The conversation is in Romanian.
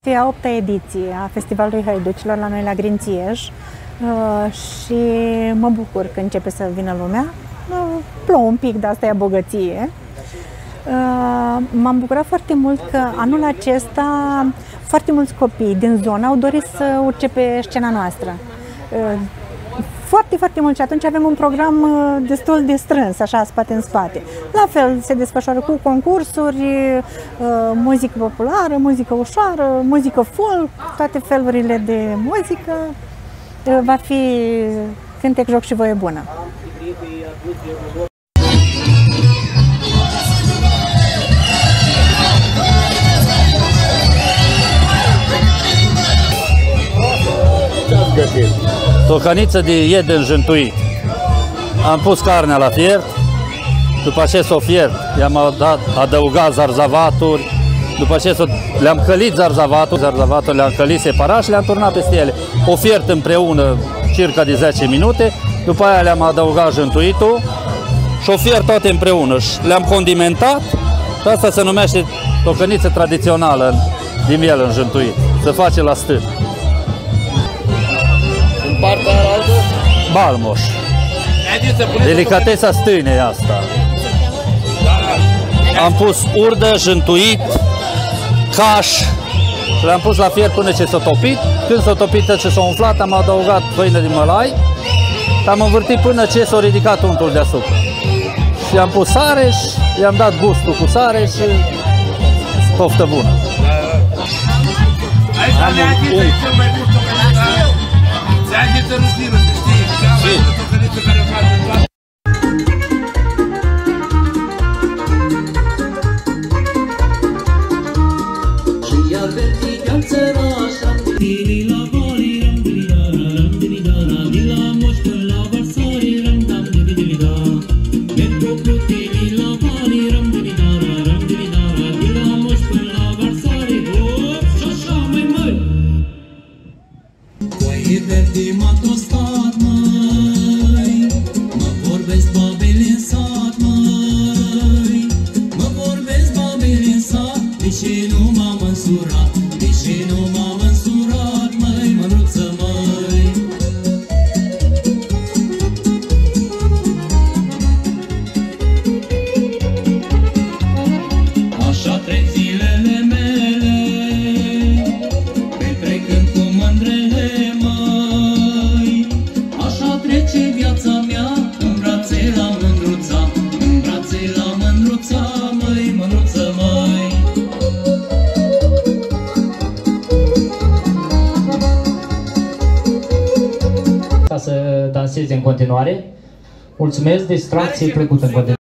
E a 8-a ediție a Festivalului Hăiducilor la noi la Grințieș și mă bucur că începe să vină lumea. Plouă un pic, dar asta e a bogăție. M-am bucurat foarte mult că anul acesta foarte mulți copii din zonă au dorit să urce pe scena noastră. Foarte mult și atunci avem un program destul de strâns, așa, spate în spate. La fel se desfășoară cu concursuri, muzică populară, muzică ușoară, muzică folk, toate felurile de muzică. Va fi cântec, joc și voie bună. Tocăniță de ied înjuntuit. Am pus carnea la fiert, după ce s-o fiert, i-am adăugat zarzavaturi, după ce le-am călit zarzavaturi, le-am călit separat și le-am turnat peste ele. O fiert împreună circa de 10 minute, după aia le-am adăugat jântuitul și o fiert toate împreună. Le-am condimentat și asta se numește tocăniță tradițională din miel înjuntuit. Se face la stân. Partea altă? Balmoș. Delicatesa stânei asta. Am pus urdă, jântuit, caș și le-am pus la fier până ce s-a topit. Când s-a topit și s-a umflat, am adăugat făină de mălai și am învârtit până ce s-a ridicat untul deasupra. Și am pus sare și i-am dat gustul cu sare și poftă bună. Am un unchi. Să danseze în continuare. Mulțumesc, distracție plăcută în continuare.